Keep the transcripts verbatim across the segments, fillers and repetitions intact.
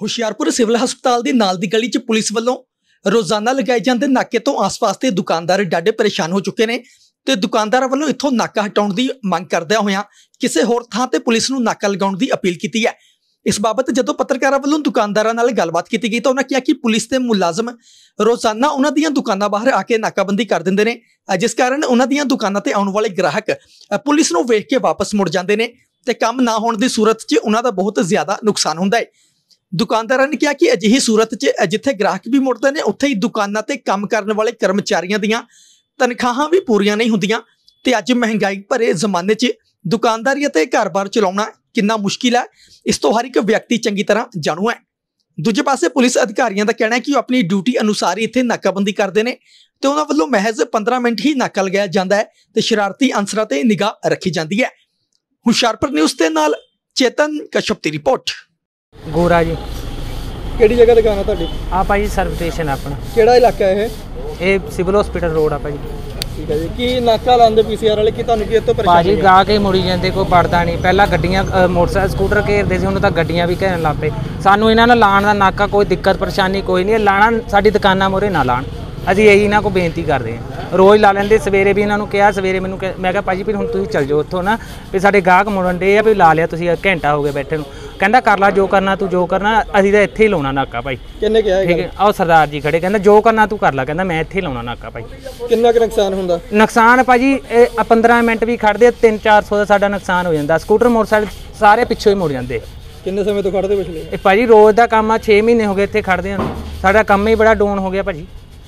Hoshiarpur civil ਹਸਪਤਾਲ ਦੇ ਨਾਲ ਦੀ ਗਲੀ 'ਚ ਪੁਲਿਸ ਵੱਲੋਂ ਰੋਜ਼ਾਨਾ ਲਗਾਏ ਜਾਂਦੇ ਨਾਕੇ ਤੋਂ ਆਸ-ਪਾਸ ਦੇ ਦੁਕਾਨਦਾਰ ਡਾਢੇ ਪਰੇਸ਼ਾਨ ਹੋ ਚੁੱਕੇ ਨੇ ਤੇ ਦੁਕਾਨਦਾਰਾਂ ਵੱਲੋਂ ਇੱਥੋਂ ਨਾਕਾ ਹਟਾਉਣ ਦੀ ਮੰਗ ਕਰਦਿਆਂ ਹੋਇਆਂ ਕਿਸੇ ਹੋਰ ਥਾਂ ਤੇ ਪੁਲਿਸ ਨੂੰ ਨਾਕਾ ਲਗਾਉਣ ਦੀ ਅਪੀਲ ਕੀਤੀ ਹੈ। इस बाबत जदों पत्रकारां वल्लों दुकानदारां नाल गलबात की गई तो उन्होंने कहा कि पुलिस के मुलाजम रोजाना उन्हां दीयां दुकानां बाहर आके नाकाबंदी कर दिंदे ने, जिस कारण उन्हां दीयां दुकानां ते आउण वाले ग्राहक पुलिस नूं वेख के वापस मुड़ जांदे ने ते काम ना होण दी सूरत च उन्हां दा बहुत ज्यादा नुकसान हुंदा है। दुकानदारां ने कहा कि अजिही सूरत च जिथे ग्राहक भी मुड़दे ने उत्थे ही दुकानां ते काम करन वाले कर्मचारियों दीयां तनखाहां भी पूरीआं नहीं हुंदियां ते अज महंगाई भरे जमाने च दुकानदारी ते घर-बार चलाउणा कितना मुश्किल है, इस तो हर एक व्यक्ति चंगी तरह जाणू है। दूजे पासे पुलिस अधिकारियों का कहना है कि अपनी ड्यूटी अनुसार ही इत्थे नाकाबंदी करते हैं तो उन्होंने वालों महज पंद्रह मिनट ही नाका लगाया जाता है तो शरारती अंसरां ते निगाह रखी जाती है। हुशियारपुर न्यूज़ के नाल चेतन कश्यप की रिपोर्ट। गोरा जी किहड़ी जगह दुकान है तुहाडी? आ भाई सर्व स्टेशन अपना। किहड़ा इलाका है ये? सिविल हॉस्पिटल रोड आ भाई। ठीक है जी। की नाका लांदे पीसीआर वाले की तुहानूं की इत्थों परेशानी भाजी गा के मुड़ी जाते, कोई पड़ता नहीं। पहला गड्डियां मोटरसाइकिल स्कूटर घेरते सी, हुण तां गड्डियां भी घेरन लग पे। सानूं इन्हां नाल लाण दा नाका कोई दिक्कत परेशानी कोई नहीं, लाणा साडी दुकानां मोरे ना लाण, ਅਸੀਂ ਇਹੀ ਇਹਨਾਂ ਕੋ ਬੇਨਤੀ ਕਰਦੇ ਹਾਂ। ਰੋਜ਼ ਲਾ ਲੈਂਦੇ, ਸਵੇਰੇ ਵੀ ਇਹਨਾਂ ਨੂੰ ਕਿਹਾ, ਸਵੇਰੇ ਮੈਨੂੰ ਮੈਂ ਕਿਹਾ ਭਾਜੀ ਵੀ ਹੁਣ ਤੁਸੀਂ ਚੱਲ ਜਾਓ ਉੱਥੋਂ ਨਾ, ਵੀ ਸਾਡੇ ਗਾਹਕ ਮੁੜਨ ਡੇ ਆ, ਵੀ ਲਾ ਲਿਆ ਤੁਸੀਂ ਘੰਟਾ ਹੋ ਗਿਆ ਬੈਠੇ ਨੂੰ। ਕਹਿੰਦਾ ਕਰ ਲਾ ਜੋ ਕਰਨਾ ਤੂੰ, ਜੋ ਕਰਨਾ ਅਸੀਂ ਤਾਂ ਇੱਥੇ ਹੀ ਲਾਉਣਾ ਨਾਕਾ ਭਾਈ। ਕਿੰਨੇ ਕਿਹਾ? ਠੀਕ ਹੈ, ਆਹ ਸਰਦਾਰ ਜੀ ਖੜੇ, ਕਹਿੰਦਾ ਜੋ ਕਰਨਾ ਤੂੰ ਕਰ ਲਾ, ਕਹਿੰਦਾ ਮੈਂ ਇੱਥੇ ਹੀ ਲਾਉਣਾ ਨਾਕਾ ਭਾਈ। ਕਿੰਨਾ ਕੁ ਨੁਕਸਾਨ ਹੁੰਦਾ? ਨੁਕਸਾਨ ਭਾਜੀ ਇਹ ਪੰਦਰਾਂ ਮਿੰਟ ਵੀ ਖੜਦੇ ਤਿੰਨ ਚਾਰ ਸੌ ਦਾ ਸਾਡਾ ਨੁਕਸਾਨ ਹੋ ਜਾਂਦਾ। ਸਕੂਟਰ ਮੋਟਰਸਾਈਕਲ ਸਾਰੇ ਪਿੱਛੋਂ ਹੀ ਮੁੜ ਜਾਂਦੇ। ਕਿੰਨੇ ਸਮੇਂ ਤੋਂ ਖੜਦੇ ਪਿਛਲੇ? ਇਹ ਭਾਜੀ ਰੋਜ਼ ਦਾ ਕੰਮ ਆ, ਛੇ ਮਹੀਨੇ ਹੋ ਗਏ ਇੱਥੇ ਖੜਦੇ ਹਨ। ਸਾਡਾ ਕੰਮ ਹੀ ਬੜਾ ਡਾਊਨ ਹੋ ਗਿਆ ਭਾਜੀ।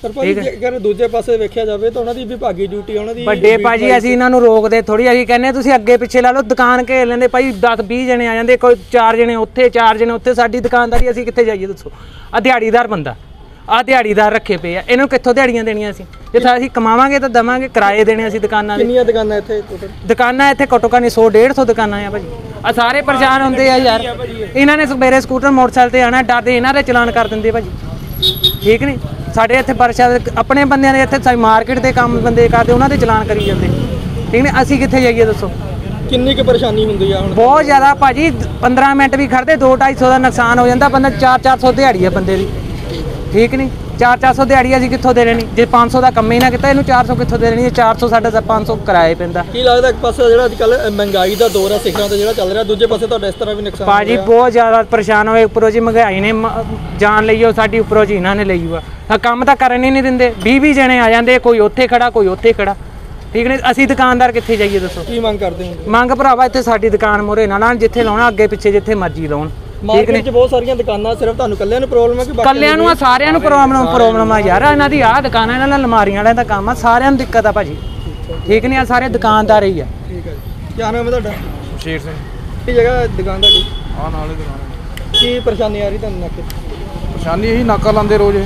ਦੂਜੇ ਪਾਸੇ ਵੇਖਿਆ ਜਾਵੇ ਤਾਂ ਉਹਨਾਂ ਦੀ ਵਿਭਾਗੀ ਡਿਊਟੀ, ਉਹਨਾਂ ਦੀ ਵੱਡੇ ਭਾਜੀ ਅਸੀਂ ਇਹਨਾਂ ਨੂੰ ਰੋਕਦੇ ਥੋੜੀ, ਅਸੀਂ ਕਹਿੰਦੇ ਤੁਸੀਂ ਅੱਗੇ ਪਿੱਛੇ ਲਾ ਲਓ, ਦੁਕਾਨ ਘੇਰ ਲੈਂਦੇ ਭਾਈ। ਦਸ ਵੀਹ ਜਣੇ ਆ ਜਾਂਦੇ, ਕੋਈ ਚਾਰ ਜਣੇ ਉੱਥੇ ਚਾਰ ਜਣੇ ਉੱਥੇ। ਸਾਡੀ ਦੁਕਾਨਦਾਰੀ ਅਸੀਂ ਕਿੱਥੇ ਜਾਈਏ ਦੱਸੋ? ਆ ਦਿਹਾੜੀਦਾਰ ਬੰਦਾ, ਆ ਦਿਹਾੜੀਦਾਰ ਰੱਖੇ ਪਏ ਆ, ਇਹਨੂੰ ਕਿੱਥੋਂ ਦਿਹਾੜੀਆਂ ਦੇਣੀਆਂ ਅਸੀਂ? ਜਿੱਥੇ ਅਸੀਂ ਕਮਾਵਾਂਗੇ ਤਾਂ ਦੇਵਾਂਗੇ, ਕਿਰਾਏ ਦੇਣੇ ਅਸੀਂ ਦੁਕਾਨਾਂ ਦੇ। ਕਿੰਨੀਆਂ ਦੁਕਾਨਾਂ ਇੱਥੇ? ਦੁਕਾਨਾਂ ਇੱਥੇ ਘੱਟੋ ਘੱਟ ਸੌ ਡੇਢ ਸੌ ਦੁਕਾਨਾਂ ਆ ਭਾਜੀ। ਆ ਸਾਰੇ ਪਰੇਸ਼ਾਨ ਹੁੰਦੇ ਆ ਯਾਰ, ਇਹਨਾਂ ਨੇ ਸਵੇਰੇ ਸਕੂਟਰ ਮੋਟਰਸਾਈਕਲ ਤੇ ਆਉਣਾ, ਡਰਦੇ ਇਹਨਾਂ ਦੇ ਚਲਾਨ ਕਰ ਦਿੰਦੇ ਭਾਜੀ। ਠੀਕ ਨਹੀਂ, ਸਾਡੇ ਇੱਥੇ ਪਰਚਾ ਆਪਣੇ ਬੰਦਿਆਂ ਦੇ ਇੱਥੇ ਮਾਰਕੀਟ ਦੇ ਕੰਮ ਬੰਦੇ ਕਰਦੇ, ਉਹਨਾਂ ਦੇ ਚਲਾਨ ਕਰੀ ਜਾਂਦੇ। ਠੀਕ ਨੇ, ਅਸੀਂ ਕਿੱਥੇ ਜਾਈਏ ਦੱਸੋ? ਕਿੰਨੀ ਕੁ ਪਰੇਸ਼ਾਨੀ ਹੁੰਦੀ ਆ ਹੁਣ? ਬਹੁਤ ਜ਼ਿਆਦਾ ਭਾਜੀ, ਪੰਦਰਾਂ ਮਿੰਟ ਵੀ ਖੜਦੇ ਦੋ ਢਾਈ ਸੌ ਦਾ ਨੁਕਸਾਨ ਹੋ ਜਾਂਦਾ। ਬੰਦਾ ਚਾਰ ਚਾਰ ਸੌ ਦਿਹਾੜੀ ਆ ਬੰਦੇ ਦੀ। ਠੀਕ ਨਹੀਂ, ਚਾਰ ਚਾਰ ਸੌ ਦਿਹਾੜੀ ਅਸੀਂ ਕਿੱਥੋਂ ਦੇ ਦੇਣੀ? ਜੇ ਪੰਜ ਸੌ ਦਾ ਕੰਮ ਹੀ ਨਾ ਕੀਤਾ, ਇਹਨੂੰ ਚਾਰ ਸੌ ਕਿੱਥੋਂ ਦੇ ਦੇਣੀ? ਚਾਰ ਸੌ ਸਾਡਾ ਤਾਂ ਪੰਜ ਸੌ ਕਿਰਾਏ ਪੈਂਦਾ। ਕੀ ਲੱਗਦਾ ਇੱਕ ਪਾਸੇ ਜਿਹੜਾ ਅੱਜ ਕੱਲ੍ਹ ਮਹਿੰਗਾਈ ਦਾ ਦੌਰ ਆ ਸਿਖਰਾਂ ਤੇ ਜਿਹੜਾ ਚੱਲ ਰਿਹਾ, ਦੂਜੇ ਪਾਸੇ ਤੁਹਾਡਾ ਇਸ ਤਰ੍ਹਾਂ ਵੀ ਨੁਕਸਾਨ ਭਾਜੀ? ਬਹੁਤ ਜ਼ਿਆਦਾ ਪਰੇਸ਼ਾਨ ਹੋਏ, ਉੱਪਰੋਂ ਜੀ ਮਹਿੰਗਾਈ ਨੇ ਜਾਨ ਲਈ, ਉਹ ਸਾਡੀ ਉੱਪਰੋਂ ਜੀ ਇਹਨਾਂ ਨੇ ਲਈ ਵਾ। ਕੰਮ ਤਾਂ ਕਰਨ ਹੀ ਨਹੀਂ ਦਿੰਦੇ, ਵੀਹ ਵੀਹ ਜਣੇ ਆ ਜਾਂਦੇ, ਕੋਈ ਉੱਥੇ ਖੜਾ ਕੋਈ ਉੱਥੇ ਖੜਾ। ਠੀਕ ਨੇ, ਅਸੀਂ ਦੁਕਾਨਦਾਰ ਕਿੱਥੇ ਜਾਈਏ ਦੱਸੋ? ਕੀ ਮੰਗ ਕਰਦੇ ਹੋ? ਮੰਗ ਭਰਾਵਾ ਇੱਥੇ ਸਾਡੀ ਦੁਕਾਨ ਮੋਰੇ ਨਾ ਲਾਉਣ, ਜਿੱਥੇ ਲਾਉਣਾ ਅੱਗੇ ਪਿੱਛੇ ਜਿੱਥੇ ਮਰਜ਼ੀ ਲਾਉਣ। ਮਾਰਕੀਟ 'ਚ ਬਹੁਤ ਸਾਰੀਆਂ ਦੁਕਾਨਾਂ, ਸਿਰਫ ਤੁਹਾਨੂੰ ਕੱਲਿਆਂ ਨੂੰ ਪ੍ਰੋਬਲਮ ਹੈ ਕਿ ਕੱਲਿਆਂ ਨੂੰ? ਆ ਸਾਰਿਆਂ ਨੂੰ ਪ੍ਰੋਬਲਮ ਪ੍ਰੋਬਲਮ ਆ ਯਾਰ। ਇਹਨਾਂ ਦੀ ਆਹ ਦੁਕਾਨਾਂ, ਇਹਨਾਂ ਨਾਲ ਅਲਮਾਰੀਆਂ ਵਾਲਿਆਂ ਦਾ ਕੰਮ ਆ, ਸਾਰਿਆਂ ਨੂੰ ਦਿੱਕਤ ਆ ਭਾਜੀ। ਠੀਕ ਨਹੀਂ, ਆ ਸਾਰੇ ਦੁਕਾਨਦਾਰ ਹੀ ਆ। ਠੀਕ ਹੈ, ਕੀ ਨਾਮ ਹੈ ਤੁਹਾਡਾ? ਸ਼ੇਰ ਸਿੰਘ। ਕੀ ਜਗ੍ਹਾ ਦੁਕਾਨ ਤੁਹਾਡੀ? ਆਹ ਨਾਲ ਹੀ ਦੁਕਾਨ। ਕੀ ਪਰੇਸ਼ਾਨੀ ਆ ਰਹੀ ਤੁਹਾਨੂੰ ਨਾਕੇ? ਪਰੇਸ਼ਾਨੀ ਇਹੀ ਨਾਕਾ ਲਾਉਂਦੇ ਰੋਜ਼।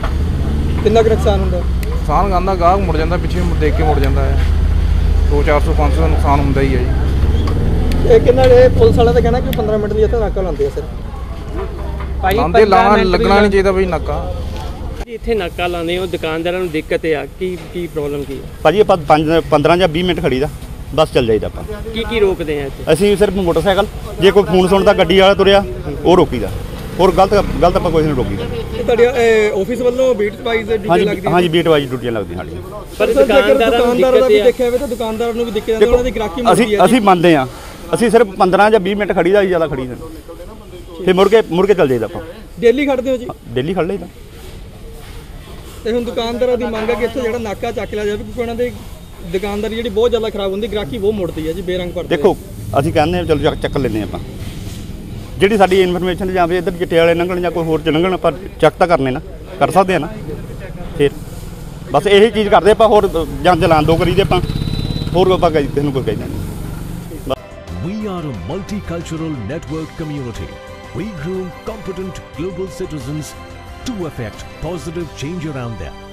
ਇਹ ਕਿੰਨਾ ਕੁ ਨੁਕਸਾਨ ਹੁੰਦਾ? ਨੁਕਸਾਨ ਗਾਂਦਾ, ਗਾਹਕ ਮੁੜ ਜਾਂਦਾ, ਪਿੱਛੇ ਦੇਖ ਕੇ ਮੁੜ ਜਾਂਦਾ ਹੈ। ਦੋ ਚਾਰ ਸੌ ਪੰਜ ਸੌ ਦਾ ਨੁਕਸਾਨ ਹੁੰਦਾ ਹੀ ਹੈ ਜੀ। ਇਹ ਕਿੰਨਾ ਪੁਲਿਸ ਵਾਲਾ ਤਾਂ ਕਹਿਣਾ ਕਿ ਪੰਦਰਾਂ ਮਿੰਟ ਦੀ ਇੱਥੇ ਨਾਕਾ ਲਾਉਂਦੇ ਆ ਸਰ? ਭਾਈ ਲਾਉਂਦੇ, ਲਾਉਣਾ ਲੱਗਣਾ ਨਹੀਂ ਚਾਹੀਦਾ ਭਾਈ ਨਾਕਾ ਜੀ। ਇੱਥੇ ਨਾਕਾ ਲਾਉਂਦੇ ਹੋ, ਦੁਕਾਨਦਾਰਾਂ ਨੂੰ ਦਿੱਕਤ ਆ, ਕੀ ਕੀ ਪ੍ਰੋਬਲਮ ਕੀ ਹੈ ਭਾਜੀ? ਆਪਾਂ ਪੰਜ ਪੰਦਰਾਂ ਜਾਂ ਵੀਹ ਮਿੰਟ ਖੜੀਦਾ, ਬਸ ਚੱਲ ਜਾਈਦਾ ਆਪਾਂ। ਕੀ ਕੀ ਰੋਕਦੇ ਆ ਇੱਥੇ? ਅਸੀਂ ਸਿਰਫ ਮੋਟਰਸਾਈਕਲ, ਜੇ ਕੋਈ ਫੋਨ ਸੁਣਦਾ ਗੱਡੀ ਵਾਲਾ ਤੁਰਿਆ ਉਹ ਰੋਕੀਦਾ, ਹੋਰ ਗਲਤ ਗਲਤ ਆਪਾਂ ਕੋਈ ਨਹੀਂ ਰੋਕੀਦਾ। ਤੁਹਾਡੇ ਆਫਿਸ ਵੱਲੋਂ ਬੀਟ ਵਾਈਜ਼ ਡਿਊਟੀ ਲੱਗਦੀ? ਹਾਂਜੀ, ਬੀਟ ਵਾਈਜ਼ ਡਿਊਟੀਆਂ ਲੱਗਦੀਆਂ ਸਾਡੀਆਂ। ਪਰ ਦੁਕਾਨਦਾਰਾਂ ਦਾ ਵੀ ਦੇਖਿਆ ਹੋਵੇ ਤਾਂ ਦੁਕਾਨਦਾਰਾਂ ਨੂੰ ਵੀ ਦਿੱਕਤ ਆਉਂਦੀ, ਉਹਨਾਂ ਦੀ ਗ੍ਰਾਹਕੀ ਮੁੜਦੀ ਹੈ। ਅਸੀਂ ਮੰਨਦੇ ਹਾਂ, ਅਸੀਂ ਸਿਰਫ ਪੰਦਰਾਂ ਜਾਂ ਵੀਹ ਮਿੰਟ ਖੜੀਦਾ, ਜ਼ਿਆਦਾ ਖੜੀ ਦਾ, ਫਿਰ ਮੁੜ ਕੇ ਮੁੜ ਕੇ ਚੱਲ ਜਾਈਦਾ ਆਪਾਂ। ਡੇਲੀ ਖੜਦੇ ਹੋ ਜੀ? ਡੇਲੀ ਖੜ ਲਈਦਾ। ਤੇ ਹੁਣ ਦੁਕਾਨਦਾਰਾਂ ਦੀ ਮੰਗ ਹੈ ਕਿ ਇੱਥੋਂ ਜਿਹੜਾ ਨਾਕਾ ਚੱਕ ਲਿਆ ਜਾਵੇ, ਕਿਉਂਕਿ ਉਹਨਾਂ ਦੇ ਦੁਕਾਨਦਾਰੀ ਜਿਹੜੀ ਬਹੁਤ ਜ਼ਿਆਦਾ ਖਰਾਬ ਹੁੰਦੀ, ਗ੍ਰਾਹਕੀ ਬਹੁਤ ਮੁੜਦੀ ਹੈ ਜੀ, ਬੇਰੰਗ ਭਰਦੇ। ਦੇਖੋ ਅਸੀਂ ਕਹਿੰਦੇ ਹਾਂ ਚਲੋ ਚੱਕ ਲੈਂਦੇ ਆਪਾਂ, ਜਿਹੜੀ ਸਾਡੀ ਇਨਫੋਰਮੇਸ਼ਨ ਜਾਂ ਫਿਰ ਇੱਧਰ ਚਿੱਟੇ ਵਾਲੇ ਲੰਘਣ ਜਾਂ ਕੋਈ ਹੋਰ ਚ ਲੰਘਣ, ਆਪਾਂ ਚੈੱਕ ਤਾਂ ਕਰਨੇ ਨਾ, ਕਰ ਸਕਦੇ ਹਾਂ ਨਾ। ਫਿਰ ਬਸ ਇਹੀ ਚੀਜ਼ ਕਰਦੇ ਆਪਾਂ, ਹੋਰ ਜਾਂ ਚਲਾਨ ਦੋ ਕਰੀਦੇ ਆਪਾਂ, ਹੋਰ ਆਪਾਂ ਕਿਸੇ ਨੂੰ ਕੋਈ ਕਹਿੰਦੇ ਨਹੀਂ। We are a multicultural network community. We groom competent global citizens to effect positive change around them.